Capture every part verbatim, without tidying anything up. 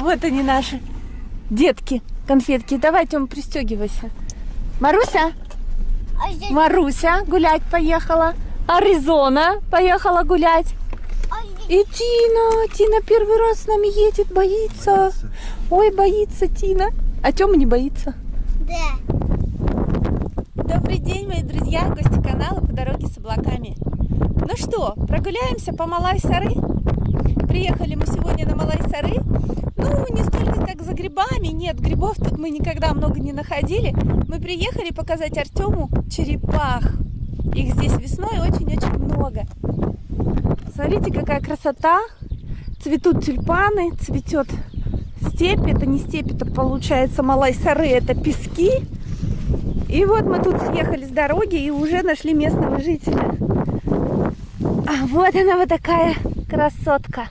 Вот они наши детки, конфетки. Давай, Тём, пристегивайся. Маруся? А здесь... Маруся гулять поехала. Аризона поехала гулять. А здесь... И Тина. Тина первый раз с нами едет, боится. боится. Ой, боится Тина. А Тёма не боится. Да. Добрый день, мои друзья, гости канала «По дороге с облаками». Ну что, прогуляемся по Малай-Сары? Приехали мы сегодня на Малай-Сары. Ну, не столько как за грибами. Нет, грибов тут мы никогда много не находили. Мы приехали показать Артему черепах. Их здесь весной очень-очень много. Смотрите, какая красота. Цветут тюльпаны, цветет степь. Это не степь, это получается Малай-Сары, это пески. И вот мы тут съехали с дороги и уже нашли местного жителя. А вот она, вот такая красотка.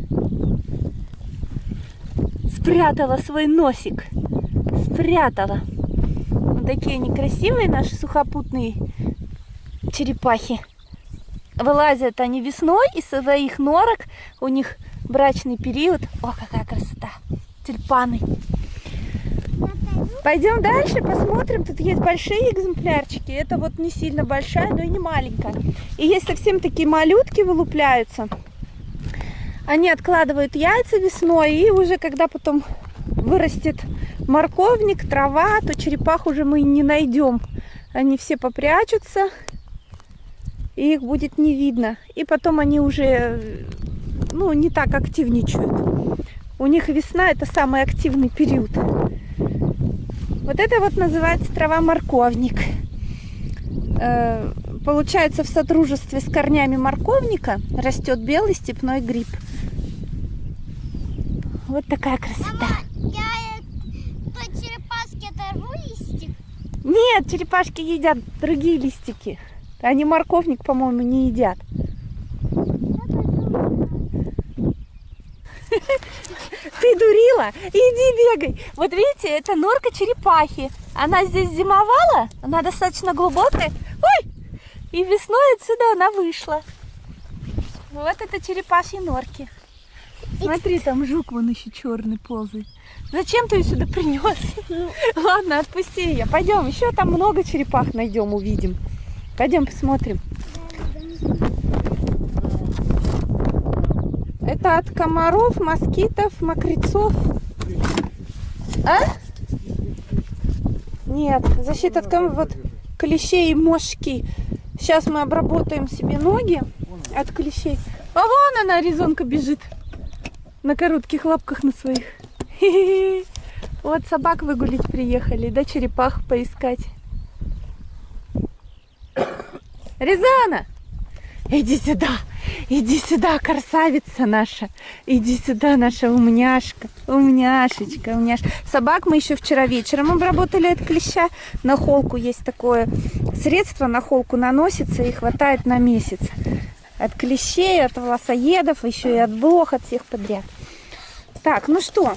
Спрятала свой носик. Спрятала. Вот такие они красивые, наши сухопутные черепахи. Вылазят они весной из своих норок. У них брачный период. О, какая красота. Тюльпаны. Пойдем дальше, посмотрим. Тут есть большие экземплярчики. Это вот не сильно большая, но и не маленькая. И есть совсем такие малютки, вылупляются. Они откладывают яйца весной. И уже когда потом вырастет морковник, трава, то черепах уже мы не найдем. Они все попрячутся. И их будет не видно. И потом они уже, ну, не так активничают. У них весна — это самый активный период. Вот это вот называется трава-морковник. Э, получается, в содружестве с корнями морковника растет белый степной гриб. Вот такая красота. Мама, я по черепашке оторву листик? Нет, черепашки едят другие листики. Они морковник, по-моему, не едят. Ты дурила? Иди бегай. Вот видите, это норка черепахи. Она здесь зимовала, она достаточно глубокая. Ой! И весной отсюда она вышла. Вот это черепашьи норки. Смотри, там жук вон еще черный ползает. Зачем ты ее сюда принес? Ладно, отпусти ее. Пойдем, еще там много черепах найдем, увидим. Пойдем посмотрим. Это от комаров, москитов, мокрецов. А? Нет, защита от комаров, вот клещей и мошки. Сейчас мы обработаем себе ноги от клещей. А вон она, Аризонка, бежит на коротких лапках на своих. Хе-хе-хе. Вот собак выгулить приехали, да черепах поискать. Аризона, иди сюда. Иди сюда, красавица наша. Иди сюда, наша умняшка. Умняшечка, умняшка. Собак мы еще вчера вечером обработали от клеща. На холку есть такое средство, на холку наносится и хватает на месяц. От клещей, от волосоедов, еще и от блох, от всех подряд. Так, ну что?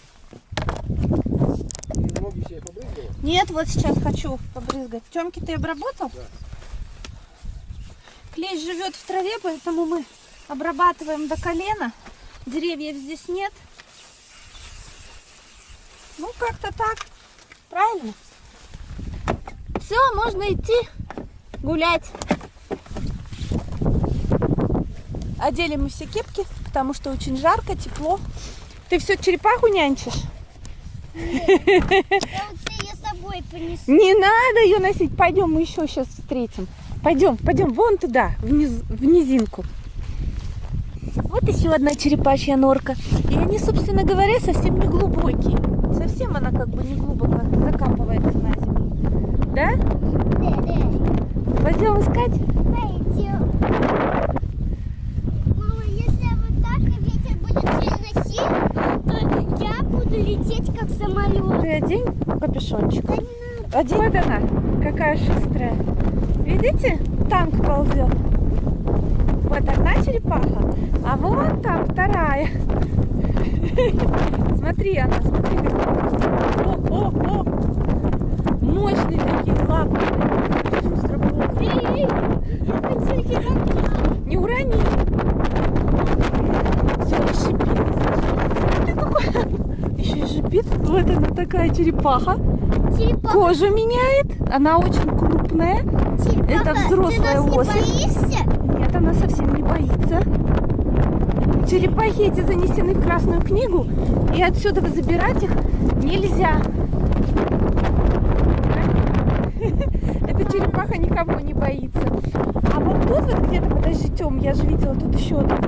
Нет, вот сейчас хочу побрызгать. Тёмки, ты обработал? Да. Клещ живет в траве, поэтому мы обрабатываем до колена. Деревьев здесь нет. Ну, как-то так. Правильно? Все, можно идти гулять. Одели мы все кепки, потому что очень жарко, тепло. Ты все черепаху нянчишь? Нет, я лучше ее с собой понесу. Не надо ее носить. Пойдем, мы еще сейчас встретим. Пойдем, пойдем вон туда, вниз, в низинку. Вот еще одна черепашья норка. И они, собственно говоря, совсем не глубокие. Совсем она как бы не глубоко закапывается на землю. Да? Да, да. Пойдем искать? Пойдем. Мама, если вот так и ветер будет сильно сильный, то я буду лететь как самолет. Ты одень капюшончик. Да не надо. Одень. Вот она, какая шустрая. Видите? Танк ползет. Вот одна черепаха, а вот там вторая. Смотри, она, смотри. О, о, о. Мощные такие лапы. Шустро ползет. Эй, эй, я хочу тебя. Не урони. Все, шипит. Ты какой? такая черепаха. Черепаха. Кожу меняет. Она очень крупная. Черепаха, Это взрослая ты нас особь. не боишься? Нет, она совсем не боится. Черепахи эти занесены в Красную книгу, и отсюда забирать их нельзя. Эта черепаха никого не боится. А вот тут вот где-то, подожди, Тём, я же видела тут еще одну.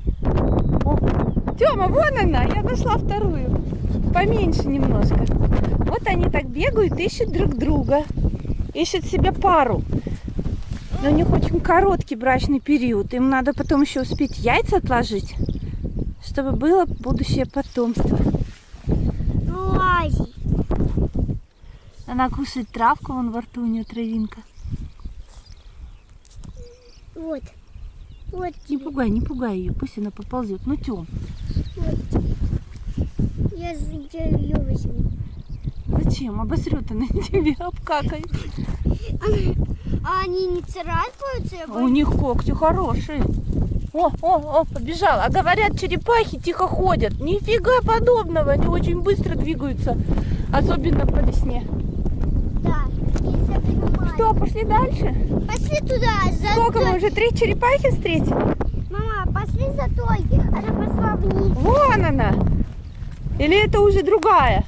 О, Тёма, вон она, я нашла вторую. Поменьше немножко. Вот они так бегают, ищут друг друга. Ищут себе пару. Но у них очень короткий брачный период. Им надо потом еще успеть яйца отложить, чтобы было будущее потомство. Лази. Она кушает травку, вон во рту у нее травинка. Вот. Вот. Не пугай, не пугай ее, пусть она поползет. Ну, Тём. Вот. Я, я ее возьму. Зачем? Обосрет она тебе, обкакает. А они не царапаются? Я У них когти хорошие. О, о, о, побежал. А говорят, черепахи тихо ходят. Нифига подобного. Они очень быстро двигаются. Особенно по весне. Да, я понимаю. Что, пошли дальше? Пошли туда. За Сколько той. мы уже три черепахи встретили? Мама, пошли за той. Она пошла вниз. Вон она. Или это уже другая?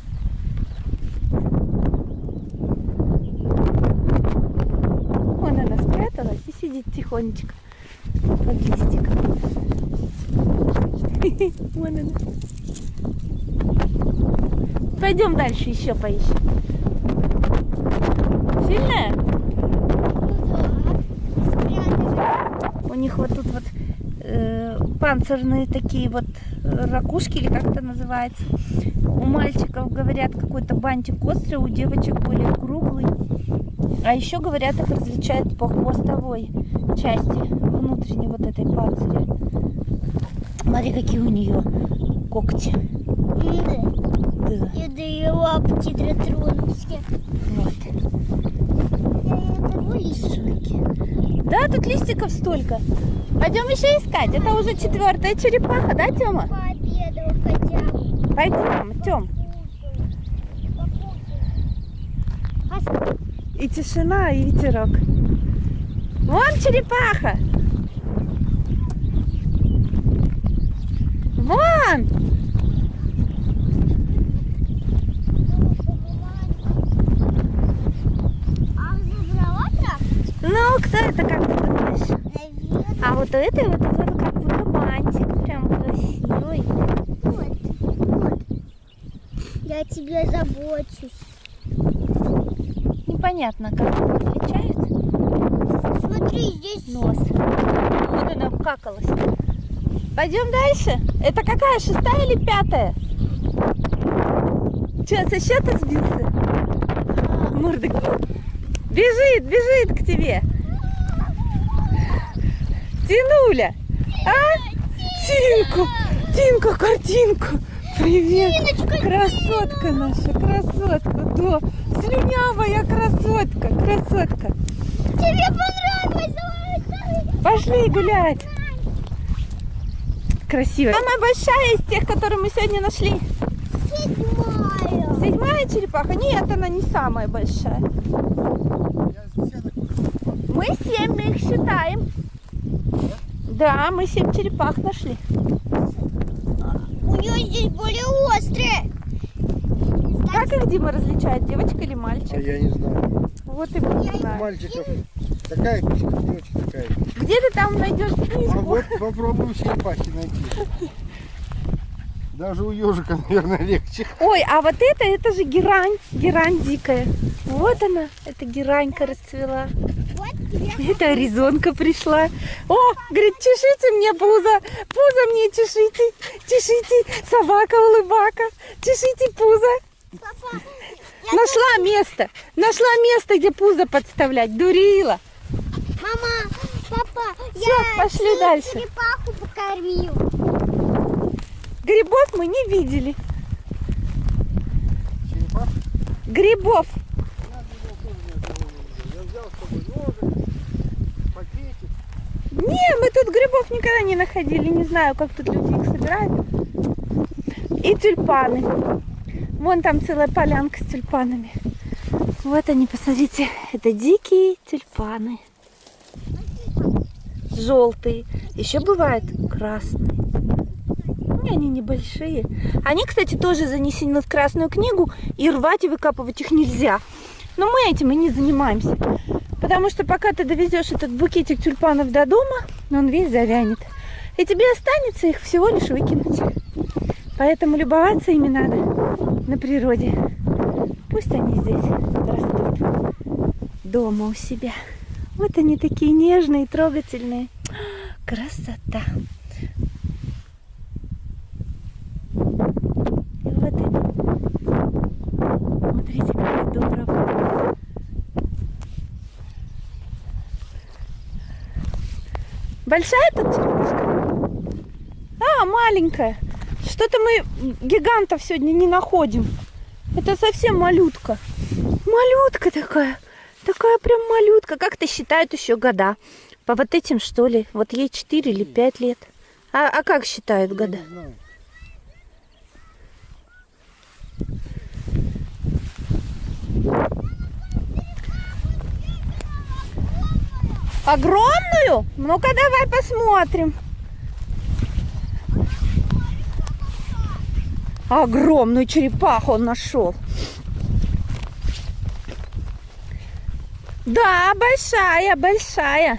Вон она спряталась и сидит тихонечко под листиком. Вон она. Пойдем дальше еще поищем. Сильная? Ну да. У них вот тут вот э, панцирные такие вот ракушки, или как это называется. У мальчиков, говорят, какой-то бантик острый, у девочек более круглый. А еще, говорят, их различают по хвостовой части внутренней вот этой панциря. Смотри, какие у нее когти. Да. И да и лапки дротроновские. Вот. Я этого листики. Да, тут листиков столько. Пойдем еще искать. Это уже четвертая черепаха, да, Тёма? Пообедал хотя бы. Пойдем, Тём. И тишина, и ветерок. Вон черепаха! Вон! А забрала трав? Ну, кто это, как ты думаешь? Наверное. А вот у этой вот, вот как будто бантик, прям красивый. Вот, вот. Я о тебе забочусь. Непонятно, как его отличают. Смотри, здесь Нос. Вот она обкакалась. Пойдем дальше. Это какая, шестая или пятая? Че, со счета сбился? Мордок. Бежит, бежит к тебе. Тинуля. А? Тинку. Тинка, картинку. Привет. Тиночка, Красотка наша, красотка. Да. Слюнявая красотка, красотка. тебе понравилось. Давай, Пошли гулять. Красивая. Самая большая из тех, которые мы сегодня нашли. седьмая. Седьмая черепаха? Нет, она не самая большая. Мы семь, мы их считаем. Да, мы семь черепах нашли. У нее здесь более острые. Как их, Дима, различает, девочка или мальчик? А я не знаю. Вот и мы не У знаем. мальчиков такая писька, у девочек такая. Где ты там найдешь А книжку? вот попробуем черепахи найти. Даже у ежика, наверное, легче. Ой, а вот это, это же герань. Герань дикая. Вот она, эта геранька расцвела. Вот тебе. Это Аризонка пришла. О, говорит, чешите мне пузо. Пузо мне чешите. Чешите. Собака-улыбака. Чешите пузо. Папа, Нашла место. Нашла место, где пузо подставлять. Дурила. мама, папа, Всё, я пошли всю дальше. черепаху покормил. Грибов мы не видели. Черепах? Грибов. Я взял с собой ножик, пакетик. Не, мы тут грибов никогда не находили. Не знаю, как тут люди их собирают. И тюльпаны. Вон там целая полянка с тюльпанами. Вот они, посмотрите, это дикие тюльпаны. Желтые. Еще бывают красные. И они небольшие. Они, кстати, тоже занесены в Красную книгу, и рвать и выкапывать их нельзя. Но мы этим и не занимаемся. Потому что пока ты довезешь этот букетик тюльпанов до дома, он весь завянет. И тебе останется их всего лишь выкинуть. Поэтому любоваться ими надо на природе. Пусть они здесь растут дома у себя. Вот они такие нежные, трогательные. Красота. И вот они. Смотрите, как здорово. Большая тут черепашка? А, маленькая. Что-то мы гигантов сегодня не находим. Это совсем малютка. Малютка такая. Такая прям малютка. Как-то считают еще года. По вот этим, что ли? Вот ей четыре или пять лет. А, а как считают года? Не знаю. Огромную? Ну-ка давай посмотрим. Огромную черепаху он нашел. Да, большая, большая.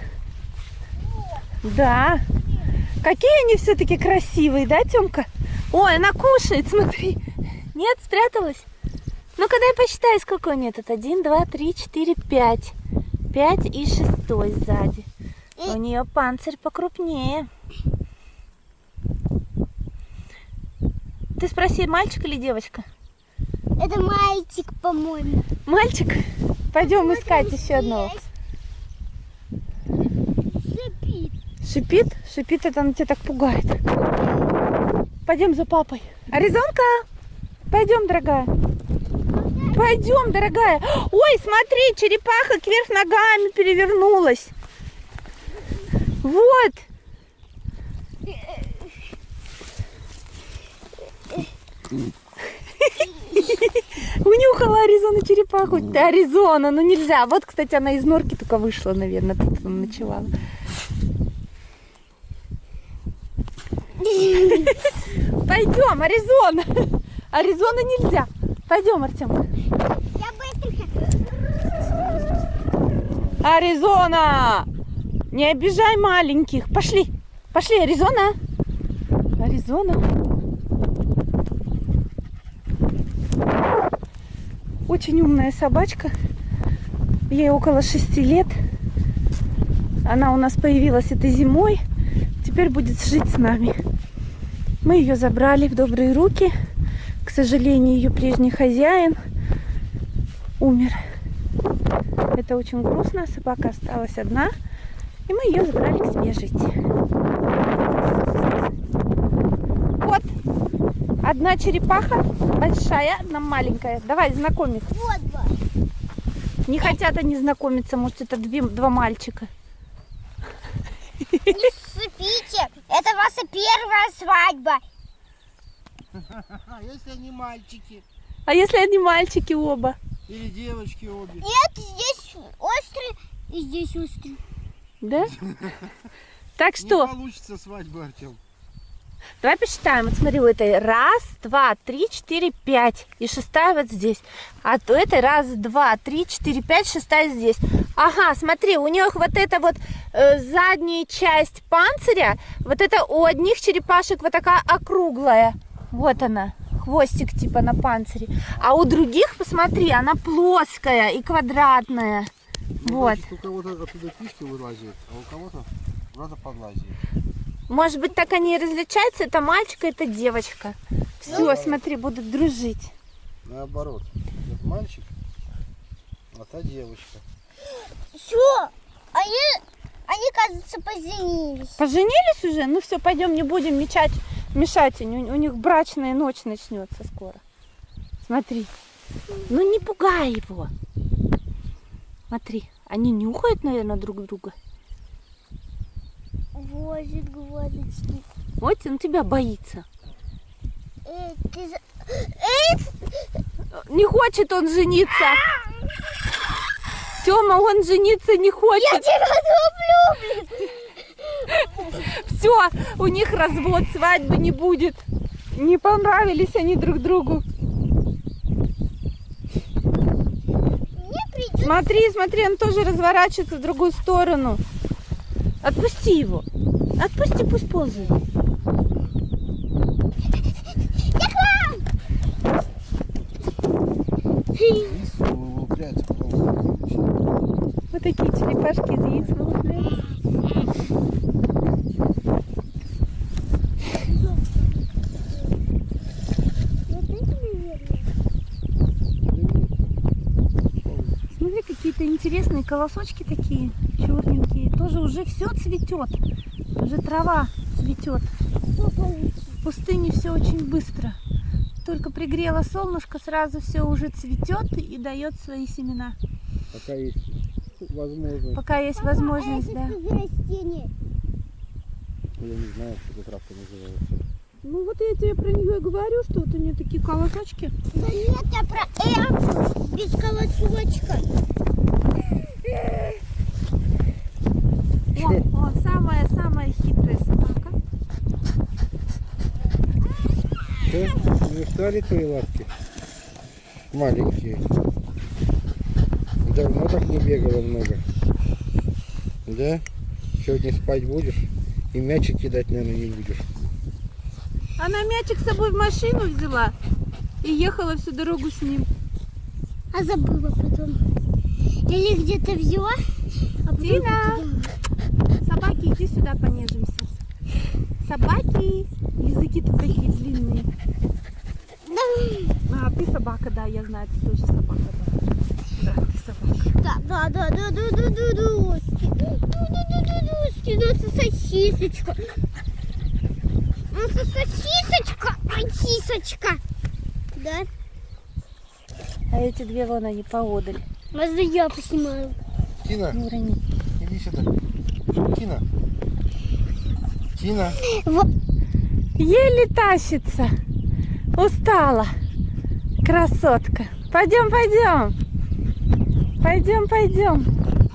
Да. Какие они все-таки красивые, да, Тёмка? Ой, она кушает, смотри. Нет, спряталась? Ну-ка дай посчитай, сколько у нее тут. Один, два, три, четыре, пять. Пять и шестой сзади. У нее панцирь покрупнее. Ты спроси, мальчик или девочка? Это мальчик, по-моему. Мальчик? Пойдем искать еще одного. Шипит. Шипит? Шипит, это он тебя так пугает. Пойдем за папой. Аризонка! Пойдем, дорогая. Пойдем, дорогая. Ой, смотри, черепаха кверх ногами перевернулась. Вот. Унюхала Аризона черепаху. Да, Аризона, ну нельзя. Вот, кстати, она из норки только вышла, наверное, тут она ночевала. Пойдем, Аризона. Аризона нельзя. Пойдем, Артем. Я быстренько. Аризона! Не обижай маленьких. Пошли. Пошли, Аризона. Аризона. Очень умная собачка. Ей около шести лет. Она у нас появилась этой зимой. Теперь будет жить с нами. Мы ее забрали в добрые руки. К сожалению, ее прежний хозяин умер. Это очень грустно. Собака осталась одна. И мы ее забрали к себе жить. Вот. Одна черепаха большая, одна маленькая. Давай, знакомь их. Вот бы. Не хотят они знакомиться. Может, это две, два мальчика. Не сыпите. Это ваша первая свадьба. А если они мальчики? А если они мальчики оба? Или девочки обе? Нет, здесь острый и здесь острый. Да? Так что, Не получится свадьба, Артем. давай посчитаем. Вот смотри, у этой раз, два, три, четыре, пять. И шестая вот здесь. А у этой раз, два, три, четыре, пять, шестая здесь. Ага, смотри, у них вот эта вот э, задняя часть панциря, вот это у одних черепашек вот такая округлая. Вот она, хвостик типа на панцире. А у других, посмотри, она плоская и квадратная. Ну, Вот. значит, у кого-то оттуда кишки вылазят, а у кого-то куда-то подлазит. Может быть, так они и различаются? Это мальчик, это девочка. Все, смотри, будут дружить. Наоборот. Это мальчик, а та девочка. Все, они, они, кажется, поженились. Поженились уже? Ну все, пойдем, не будем мешать, мешать. У, у них брачная ночь начнется скоро. Смотри. Ну не пугай его. Смотри, они нюхают, наверное, друг друга. Возит глазочки. Вот он тебя боится. Эй, ты за... Эй, Не хочет он жениться. Тёма, он жениться не хочет. Я тебя люблю, блин. Все, у них развод, свадьбы не будет. Не понравились они друг другу. Мне придется... Смотри, смотри, он тоже разворачивается в другую сторону. Отпусти его. Отпусти, пусть ползает. Вот такие черепашки из яиц вылупляются. Смотри, какие-то интересные колосочки такие, черненькие. Тоже уже все цветет. Уже трава цветет. В пустыне все очень быстро. Только пригрело солнышко, сразу все уже цветет и дает свои семена. Пока есть возможность. Пока есть возможность, да. Растение. Я не знаю, что эта травка называется. Ну вот я тебе про нее и говорю, что вот у нее такие колосочки. Да нет, я про М без колосочка. О, о, самая-самая хитрая собака. Что? Не устали твои лапки? Маленькие. Давно так не бегала много. Да? Сегодня спать будешь? И мячик кидать, наверное, не будешь. Она мячик с собой в машину взяла и ехала всю дорогу с ним. А забыла потом. Или где-то взяла, а потом Тина! потеряла. Собаки, иди сюда, понежимся. Собаки! Языки-то такие длинные. Да. А, ты собака, да, я знаю, ты тоже собака, да. Да, ты собака. Да, да, да, да, да, да, да, доски. Да, да, да, да, доски. Наша сосисочка. Наша сосисочка. Ай, сисочка. Да? А эти две вон они поодаль. Можно я поснимаю? Тина, Не урони. иди сюда. Тина. Тина. Вот. Еле тащится. Устала. Красотка. Пойдем, пойдем. Пойдем, пойдем.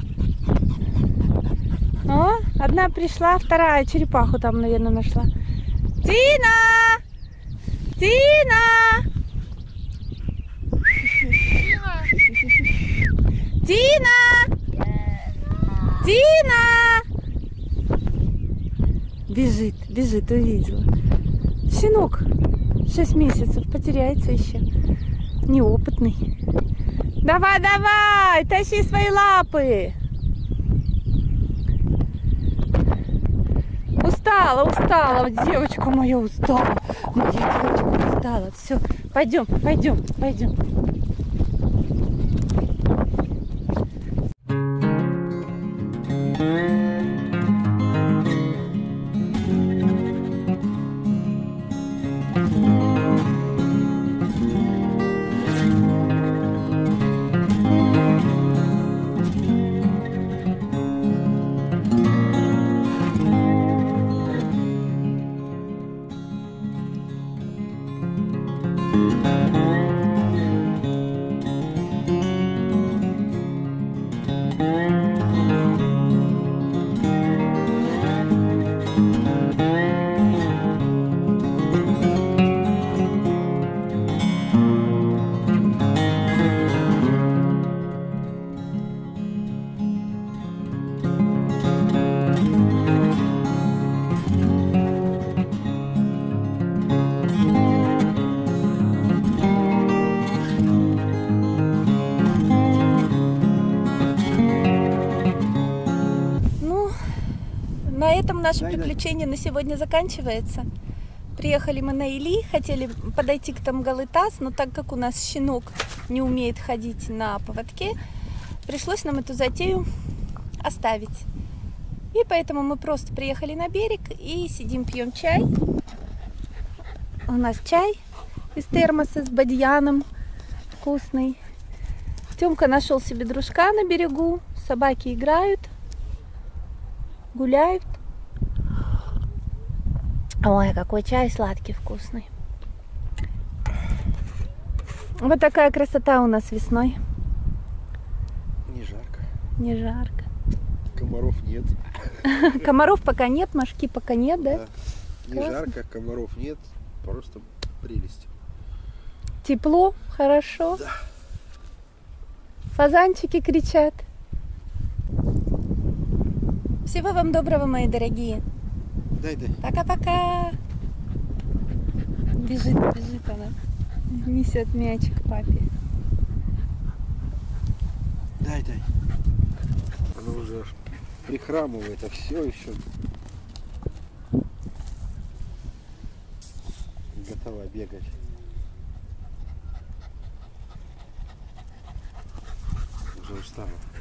О, одна пришла, вторая черепаху там, наверное, нашла. Тина! Тина! Тина! Тина! Бежит, бежит, увидела. Щенок, шесть месяцев, потеряется еще. Неопытный. Давай, давай, тащи свои лапы. Устала, устала, девочка моя устала. Моя девочка устала. Все, пойдем, пойдем, пойдем. На этом наше приключение на сегодня заканчивается. Приехали мы на Или, хотели подойти к Тамгалытас, но так как у нас щенок не умеет ходить на поводке, пришлось нам эту затею оставить. И поэтому мы просто приехали на берег и сидим, пьем чай. У нас чай из термоса с бадьяном вкусный. Тёмка нашел себе дружка на берегу, собаки играют, гуляют. Ой, какой чай сладкий, вкусный. Вот такая красота у нас весной. Не жарко. Не жарко. Комаров нет. Комаров пока нет, мошки пока нет, да? Не Классно. жарко, комаров нет. Просто прелесть. Тепло, хорошо. Да. Фазанчики кричат. Всего вам доброго, мои дорогие. Дай, дай. Пока-пока. Бежит, бежит она. Несет мячик папе. Дай, дай. Она уже аж прихрамывает, а все еще готова бегать. Уже устала.